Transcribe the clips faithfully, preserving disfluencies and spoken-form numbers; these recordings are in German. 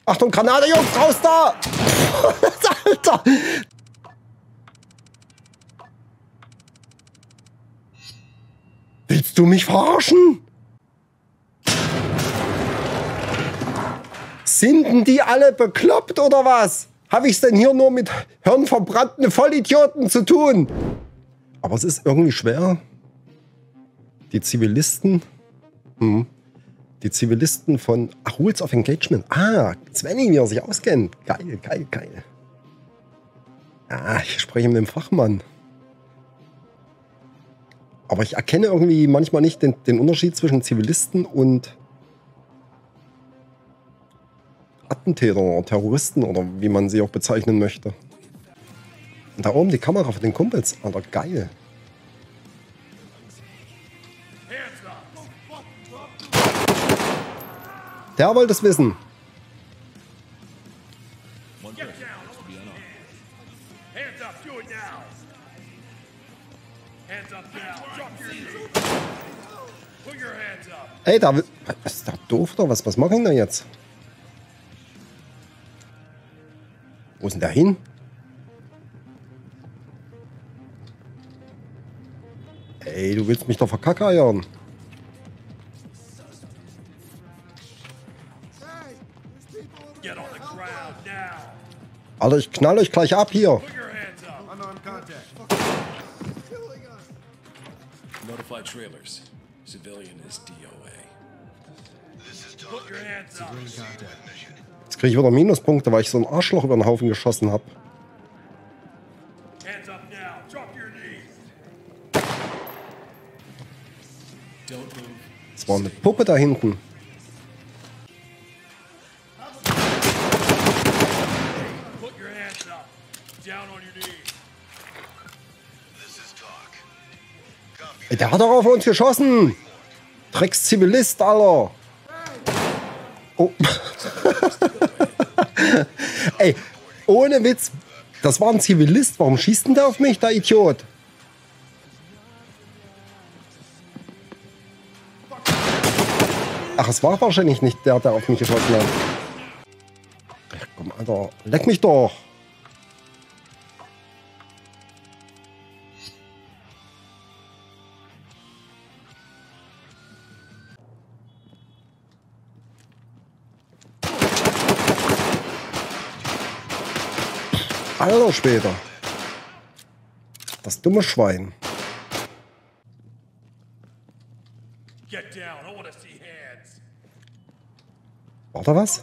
Achtung, Granate, Jungs, raus da! Alter! Willst du mich verarschen? Sind denn die alle bekloppt oder was? Habe ich es denn hier nur mit hirnverbrannten Vollidioten zu tun? Aber es ist irgendwie schwer. Die Zivilisten... Hm. Die Zivilisten von ach, Rules of Engagement. Ah, Svenny, wie er sich auskennt. Geil, geil, geil. Ah, ich spreche mit dem Fachmann. Aber ich erkenne irgendwie manchmal nicht den, den Unterschied zwischen Zivilisten und Attentäter oder Terroristen oder wie man sie auch bezeichnen möchte. Und da oben die Kamera von den Kumpels. Alter, geil. Der wollte es wissen. Ey, da... Was ist da doof oder was? Was machen wir jetzt? Wo ist denn der hin? Ey, du willst mich doch verkackeiern. Alter, ich knall euch gleich ab hier. Notify trailers. Civilian is D O A. Jetzt kriege ich wieder Minuspunkte, weil ich so ein Arschloch über den Haufen geschossen habe. Das war eine Puppe da hinten. Ey, der hat doch auf uns geschossen. Drecks-Zivilist, Alter. Oh. Ey, ohne Witz. Das war ein Zivilist. Warum schießt denn der auf mich, der Idiot? Ach, es war wahrscheinlich nicht der, der auf mich geschossen hat. Ach, komm, Alter. Leck mich doch. Alter später. Das dumme Schwein. War da was?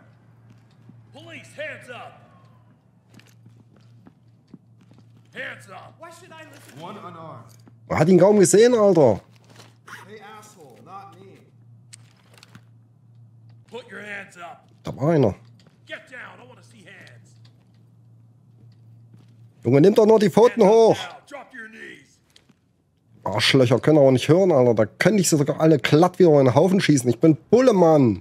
Man hat ihn kaum gesehen, Alter. Da war einer. Junge, nimm doch nur die Pfoten hoch. Arschlöcher können auch nicht hören, Alter. Da könnte ich sie sogar alle glatt wieder in den Haufen schießen. Ich bin Bulle, Mann.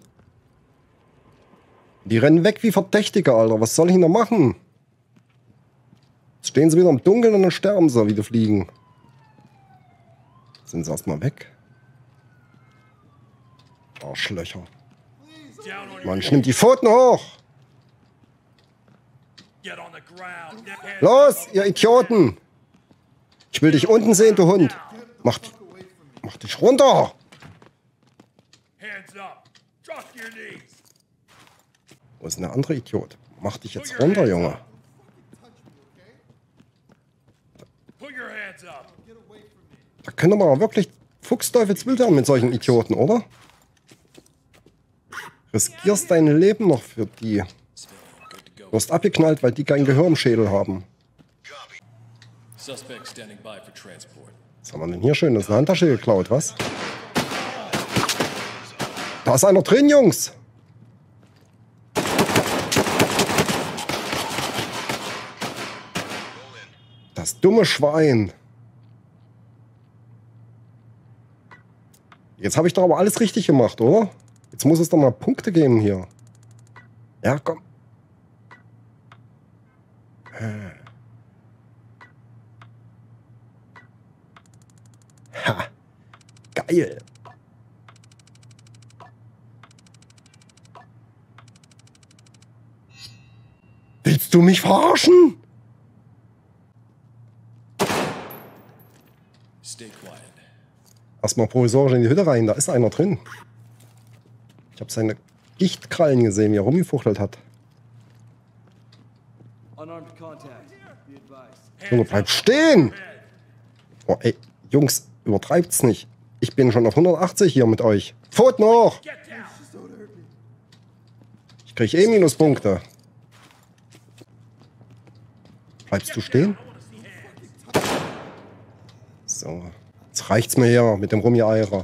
Die rennen weg wie Verdächtige, Alter. Was soll ich noch machen? Jetzt stehen sie wieder im Dunkeln und dann sterben sie, wie die fliegen. Sind sie erstmal weg? Arschlöcher. Mann, ich nehm die Pfoten hoch. Los, ihr Idioten! Ich will dich unten sehen, du Hund! Mach, mach dich runter! Wo ist denn der andere Idiot? Mach dich jetzt runter, Junge! Da könnte man aber wirklich Fuchsteufelswild werden mit solchen Idioten, oder? Riskierst dein Leben noch für die. Du wirst abgeknallt, weil die kein Gehör im Schädel haben. Was haben wir denn hier schön? Das ist eine Handtasche geklaut, was? Da ist einer drin, Jungs! Das dumme Schwein. Jetzt habe ich doch aber alles richtig gemacht, oder? Jetzt muss es doch mal Punkte geben hier. Ja, komm. Ha. Geil. Willst du mich verarschen? Stay quiet. Erstmal provisorisch in die Hütte rein. Da ist einer drin. Ich habe seine Gichtkrallen gesehen, wie er rumgefuchtelt hat. Junge, bleib stehen! Oh, ey, Jungs, übertreibt's nicht. Ich bin schon auf hundertachtzig hier mit euch. Pfoten hoch! Ich krieg eh Minuspunkte. Bleibst du stehen? So, jetzt reicht's mir hier mit dem Rumgeeier.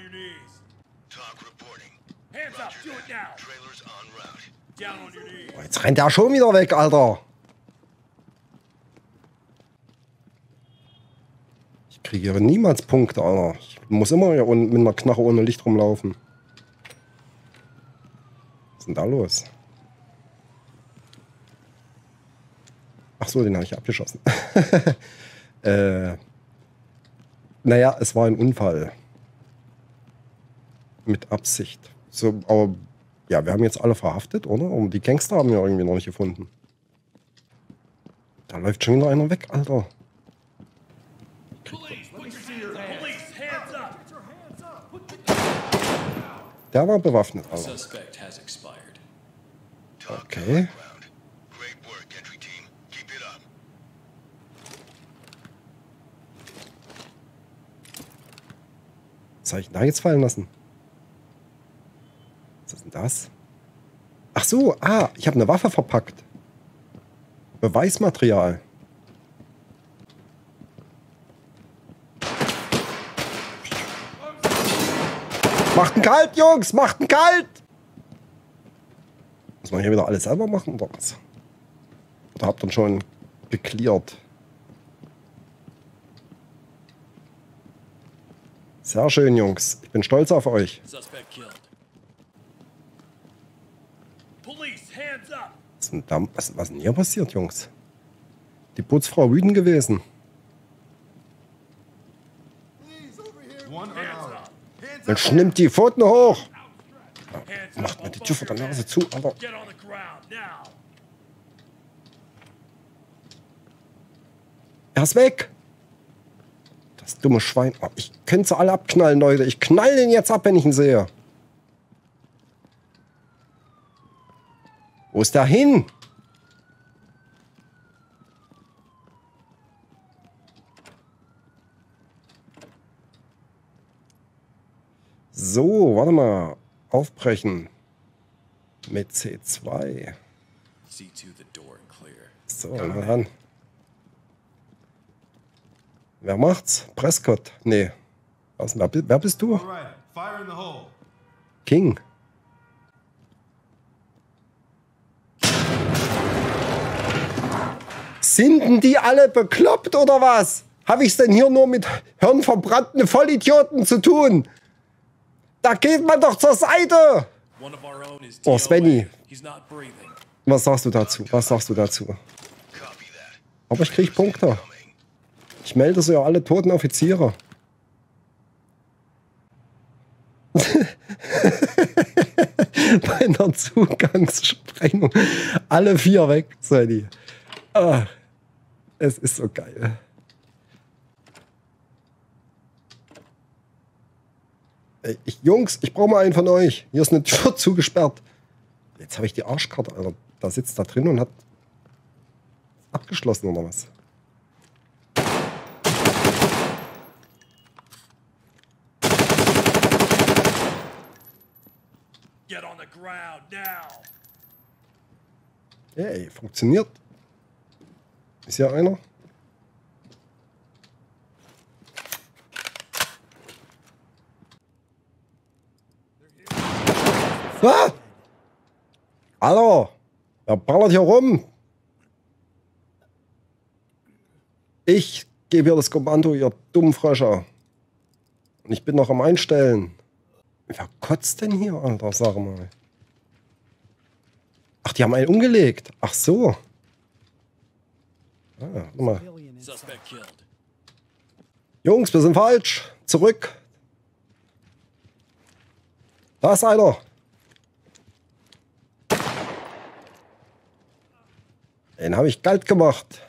Oh, jetzt rennt er schon wieder weg, Alter. Ich kriege hier niemals Punkte, Alter. Ich muss immer hier mit einer Knarre ohne Licht rumlaufen. Was ist denn da los? Ach so, den habe ich abgeschossen. äh, naja, es war ein Unfall. Mit Absicht. So, aber ja, wir haben jetzt alle verhaftet, oder? Und die Gangster haben wir irgendwie noch nicht gefunden. Da läuft schon wieder einer weg, Alter. Der war bewaffnet, Alter. Okay. Was habe ich da jetzt fallen lassen? Was ist denn das? Ach so, ah, ich habe eine Waffe verpackt. Beweismaterial. Macht ihn kalt, Jungs! Macht ihn kalt! Muss man hier wieder alles selber machen oder was? Oder habt ihr schon geklärt? Sehr schön, Jungs. Ich bin stolz auf euch. Was ist denn, da, was, was ist denn hier passiert, Jungs? Die Putzfrau wütend gewesen. Jetzt nimmt die Pfoten hoch. Ja, macht mir die Tür vor der Nase zu, Alter. Er ist weg. Das dumme Schwein. Oh, ich könnte sie alle abknallen, Leute. Ich knall den jetzt ab, wenn ich ihn sehe. Wo ist der hin? So, warte mal. Aufbrechen. Mit C zwei. So, mal ran. Wer macht's? Prescott? Nee. Was, wer, wer bist du? King. Sind denn die alle bekloppt oder was? Habe ich's denn hier nur mit hirnverbrannten Vollidioten zu tun? Da geht man doch zur Seite! Oh, Svenny. Was sagst du dazu? Was sagst du dazu? Aber ich krieg Punkte. Ich melde so ja alle toten Offiziere. Bei einer Zugangssprengung. Alle vier weg, Svenny. Ah, es ist so geil. Ey, ich, Jungs, ich brauche mal einen von euch. Hier ist eine Tür zugesperrt. Jetzt habe ich die Arschkarte, Alter. Da sitzt da drin und hat abgeschlossen oder was? Get on the ground now. Ey, funktioniert. Ist hier einer? Ah! Hallo! Wer ballert hier rum? Ich gebe hier das Kommando, ihr dummen Fröscher. Und ich bin noch am Einstellen. Wer kotzt denn hier, Alter? Sag mal. Ach, die haben einen umgelegt. Ach so. Ah, warte mal. Jungs, wir sind falsch. Zurück. Da ist einer. Den habe ich kalt gemacht.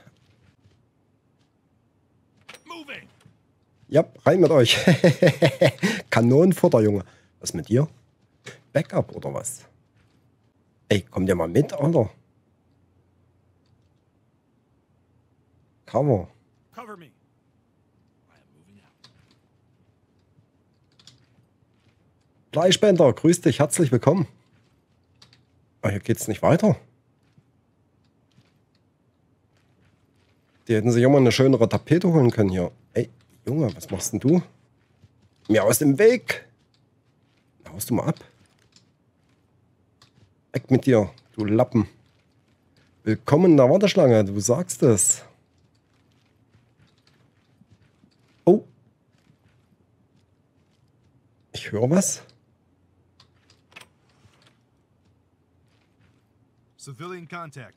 Ja, rein mit euch. Kanonenfutter, Junge. Was mit dir? Backup oder was? Ey, kommt ihr mal mit, Alter? Cover. Fleischbänder, grüß dich, herzlich willkommen. Ah, hier geht's nicht weiter. Die hätten sich auch mal eine schönere Tapete holen können hier. Ey, Junge, was machst denn du? Mir aus dem Weg. Haust du mal ab. Weg mit dir, du Lappen. Willkommen in der Warteschlange, du sagst es. Oh. Ich höre was. Civilian contact.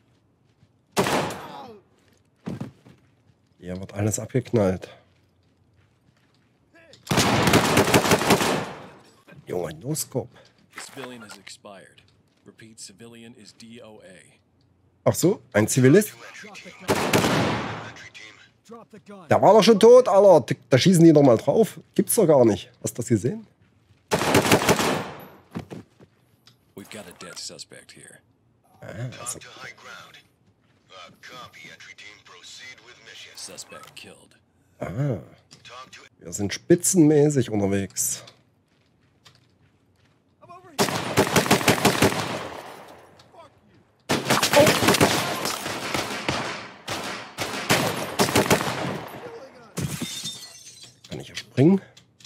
Hier wird alles abgeknallt. Junge, No-Scope. Civilian has expired. Repeat, civilian is D O A. Ach so, ein Zivilist? Der war doch schon tot, Alter. Da schießen die doch mal drauf. Gibt's doch gar nicht. Hast du das gesehen? We've got a dead suspect here. Ah, also. Suspect killed. Ah. Wir sind spitzenmäßig unterwegs. Kann ich hier springen?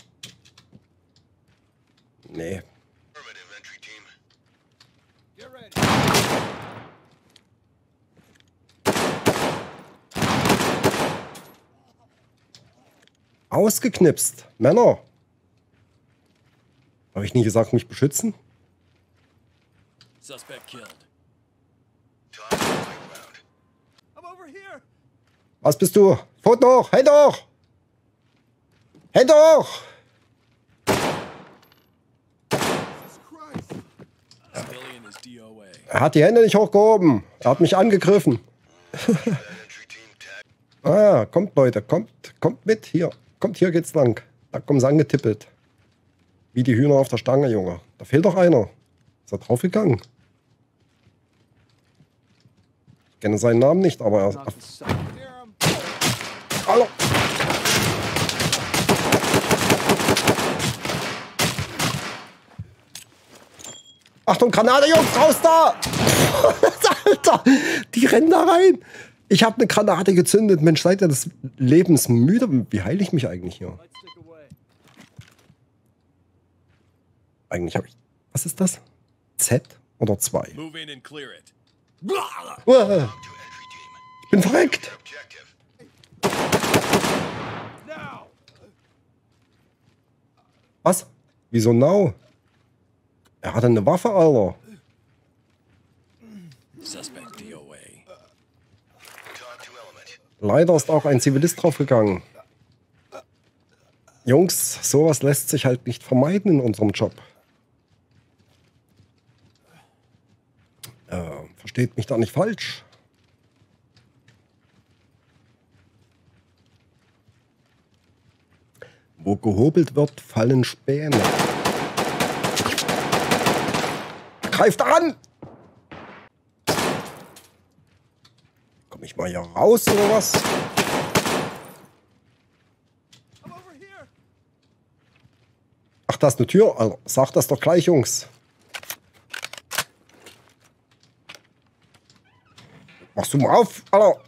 Nee. Ausgeknipst. Männer. Habe ich nie gesagt, mich beschützen? Suspect killed. Was bist du? Fort noch! Hey doch! Hey doch! Civilian is D O A. Er hat die Hände nicht hochgehoben. Er hat mich angegriffen. Ah, kommt Leute, kommt, kommt mit hier. Kommt, hier geht's lang. Da kommen sie angetippelt. Wie die Hühner auf der Stange, Junge. Da fehlt doch einer. Ist er draufgegangen? Ich kenne seinen Namen nicht, aber er... Hallo! Achtung, Granate, Jungs, raus da! Alter, die rennen da rein. Ich habe eine Granate gezündet. Mensch, seid ihr des Lebens müde? Wie heile ich mich eigentlich hier? Eigentlich habe ich... Was ist das? Z oder zwei? Move in and clear it. Ich bin verreckt. Was? Wieso now? Er hatte eine Waffe, Alter. Suspect D O A. Leider ist auch ein Zivilist draufgegangen. Jungs, sowas lässt sich halt nicht vermeiden in unserem Job. Äh, versteht mich da nicht falsch. Wo gehobelt wird, fallen Späne. Greift an! Komm ich mal hier raus oder was? Ach, da ist eine Tür. Also, sag das doch gleich, Jungs. Machst du mal auf, Alter.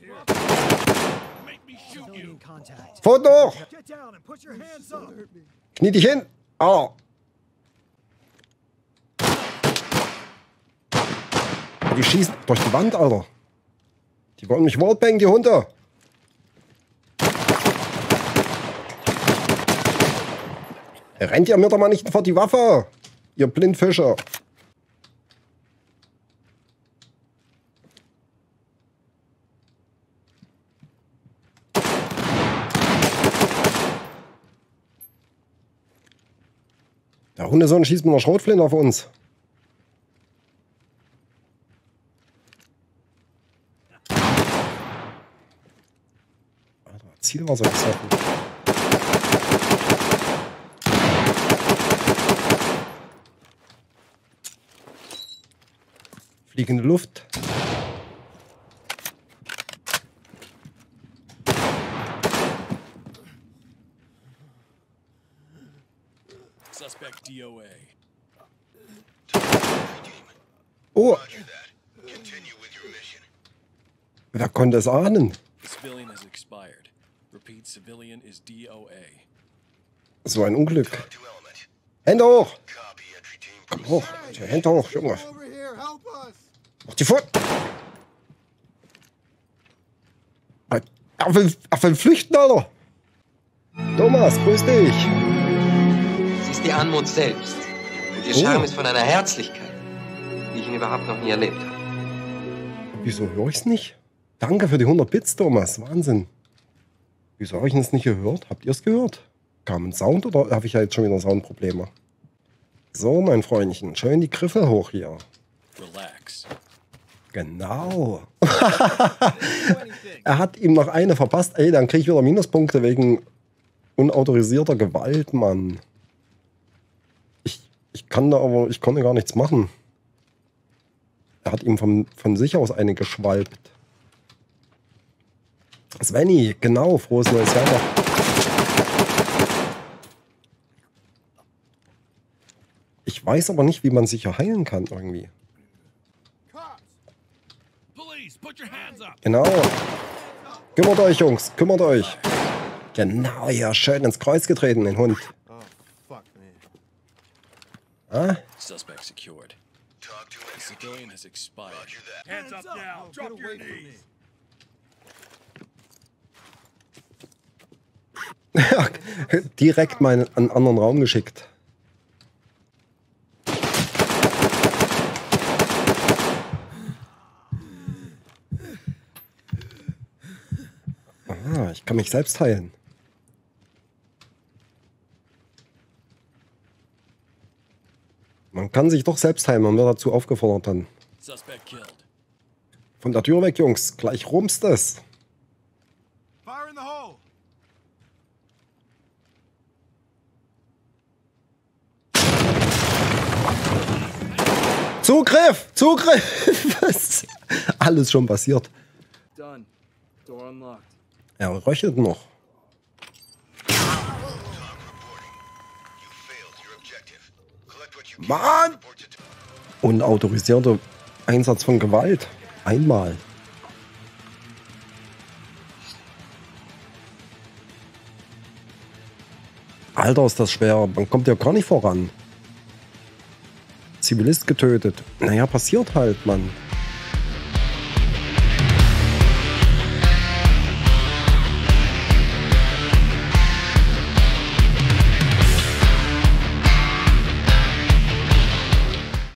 Fort noch! Knie dich hin! Alter. Die schießen durch die Wand, Alter. Die wollen mich wallbangen, die Hunde. Rennt ihr mir doch mal nicht vor die Waffe, ihr Blindfischer. Der Hundesohn schießt mit einer Schrotflinte auf uns. Zielwasser gesoffen. Fliegende Luft. Suspect D O A. Oh. Wer konnte es ahnen? The civilian has expired. Repeat, civilian is D O A. So ein Unglück. Hände hoch! Komm hoch! Hände hoch, Junge! Mach die vor! Er will, er will flüchten, Alter! Thomas, grüß dich! Es ist die Anmut selbst. Und ihr Oh. Charme ist von einer Herzlichkeit, die ich ihn überhaupt noch nie erlebt habe. Wieso höre ich's nicht? Danke für die hundert Bits, Thomas. Wahnsinn. Wieso habe ich das nicht gehört? Habt ihr es gehört? Kam ein Sound oder habe ich ja jetzt schon wieder Soundprobleme? So, mein Freundchen, schön die Griffe hoch hier. Relax. Genau. Er hat ihm noch eine verpasst. Ey, dann kriege ich wieder Minuspunkte wegen unautorisierter Gewalt, Mann. Ich, ich kann da aber, ich konnte gar nichts machen. Er hat ihm von, von sich aus eine geschwalbt. Svenny, genau, frohes neues Jahr noch. Ich weiß aber nicht, wie man sich hier heilen kann irgendwie. Genau. Kümmert euch, Jungs, kümmert euch. Genau, ja, schön ins Kreuz getreten, den Hund. Ah? Suspect secured. The civilian has expired. Hands up now. Drop your knees. Direkt mal in einen anderen Raum geschickt. Ah, ich kann mich selbst heilen. Man kann sich doch selbst heilen, man wird dazu aufgefordert dann. Suspect killed. Von der Tür weg, Jungs. Gleich rumst es. Fire in the hole. Zugriff! Zugriff! Was? Alles schon passiert. Done. Door unlocked. Er röchelt noch. Mann! Unautorisierter Einsatz von Gewalt. Einmal. Alter, ist das schwer. Man kommt ja gar nicht voran. Zivilist getötet. Naja, passiert halt, Mann.